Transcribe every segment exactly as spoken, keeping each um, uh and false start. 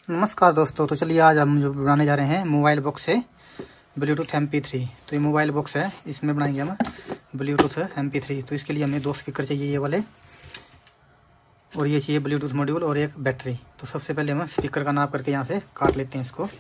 नमस्कार दोस्तों, तो चलिए आज हम जो बनाने जा रहे हैं मोबाइल बॉक्स से ब्लूटूथ एम पी थ्री। तो ये मोबाइल बॉक्स है, इसमें बनाएंगे हम ब्लूटूथ एम पी थ्री। तो इसके लिए हमें दो स्पीकर चाहिए, ये वाले, और ये चाहिए ब्लूटूथ मॉड्यूल और एक बैटरी। तो सबसे पहले हम स्पीकर का नाप करके यहाँ से काट लेते हैं इसको।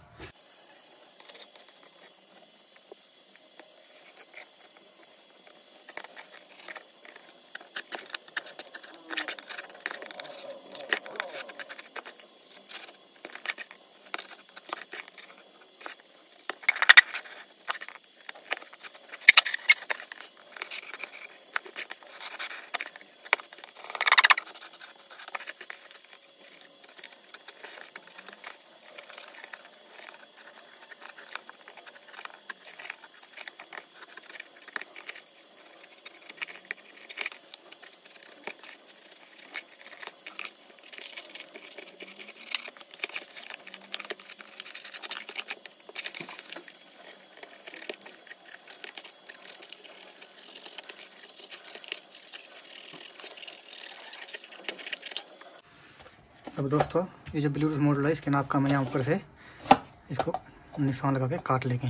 अब दोस्तों, ये जो ब्लूटूथ मॉड्यूल है, इसके नाप का मैं यहाँ ऊपर से इसको निशान लगा के काट लेंगे।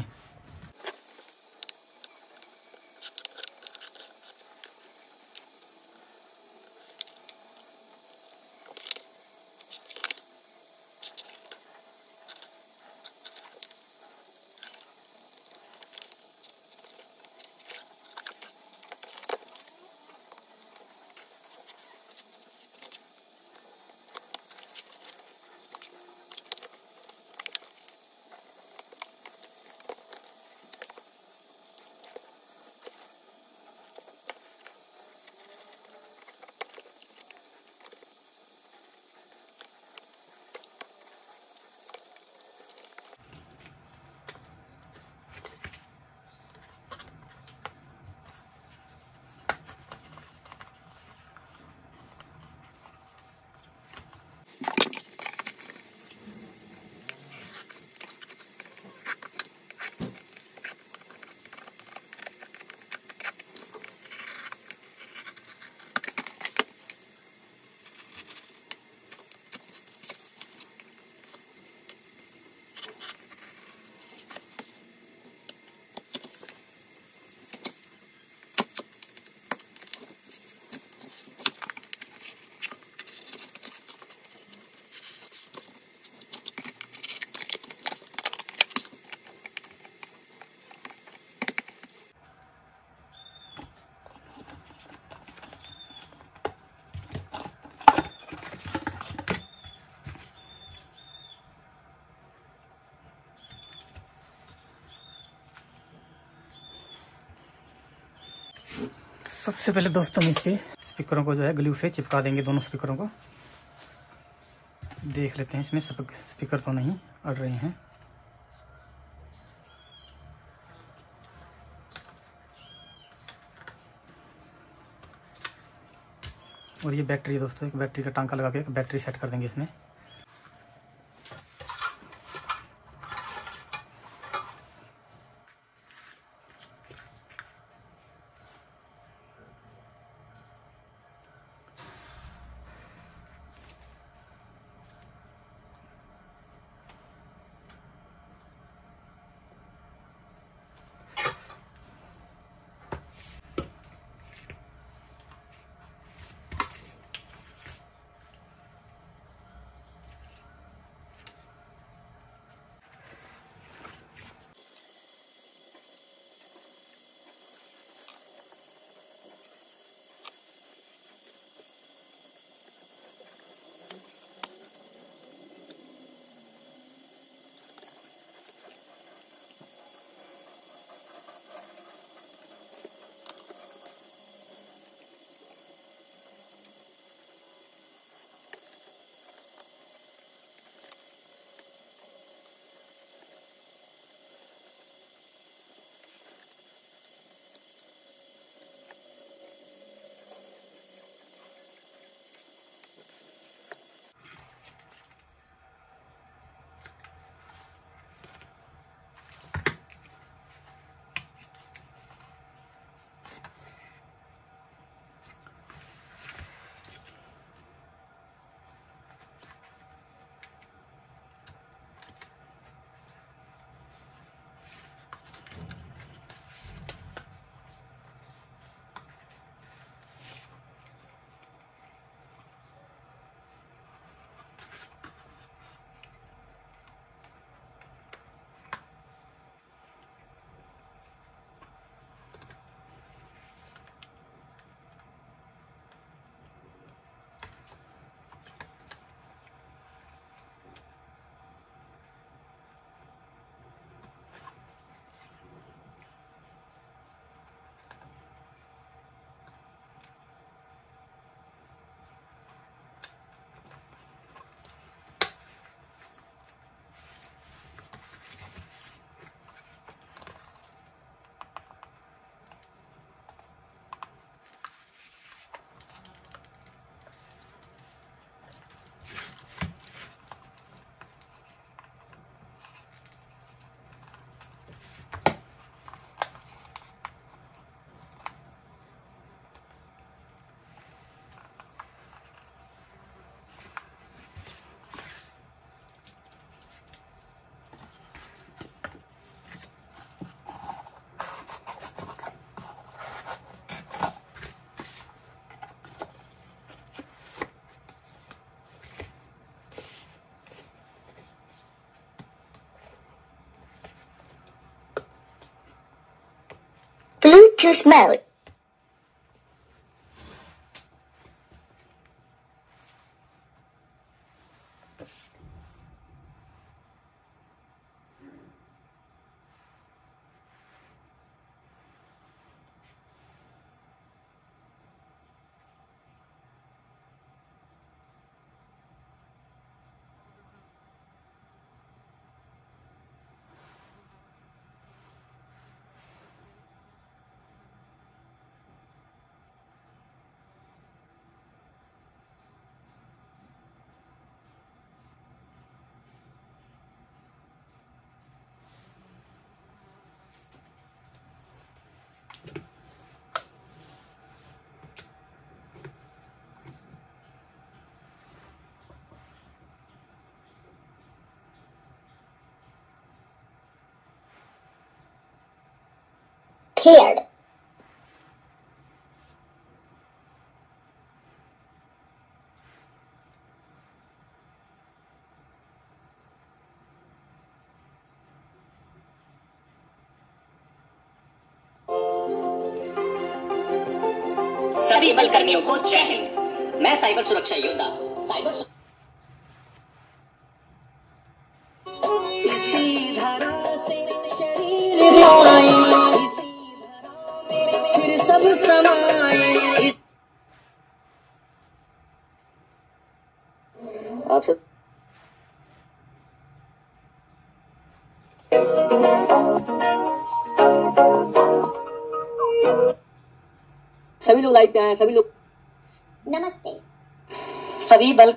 सबसे पहले दोस्तों हम इसके स्पीकरों को जो है ग्लू से चिपका देंगे, दोनों स्पीकरों को। देख लेते हैं इसमें स्पीकर तो नहीं अड़ रहे हैं। और ये बैटरी दोस्तों, एक बैटरी का टांका लगा के एक बैटरी सेट कर देंगे इसमें। Bluetooth mode. Paired. सभी बल कर्मियों को जय हिंद। मैं साइबर सुरक्षा योद्धा साइबर सु... इसी धारा से शरीर लाए, इसी धारा में फिर सब समाए। इस... आप सब सभी लोग लाइव पे आए हैं। सभी लोग नमस्ते। सभी बल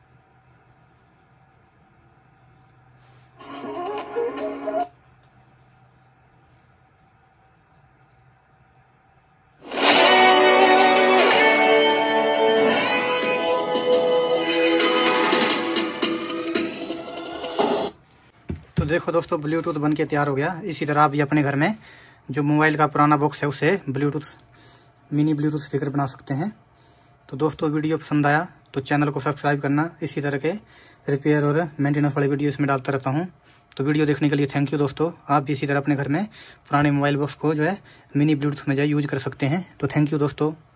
तो देखो दोस्तों, ब्लूटूथ बन के तैयार हो गया। इसी तरह आप भी अपने घर में जो मोबाइल का पुराना बॉक्स है उसे ब्लूटूथ मिनी ब्लूटूथ स्पीकर बना सकते हैं। तो दोस्तों, वीडियो पसंद आया तो चैनल को सब्सक्राइब करना। इसी तरह के रिपेयर और मेंटेनेंस वाले वीडियो इसमें डालता रहता हूं। तो वीडियो देखने के लिए थैंक यू दोस्तों। आप भी इसी तरह अपने घर में पुराने मोबाइल बॉक्स को जो है मिनी ब्लूटूथ में जो है यूज कर सकते हैं। तो थैंक यू दोस्तों।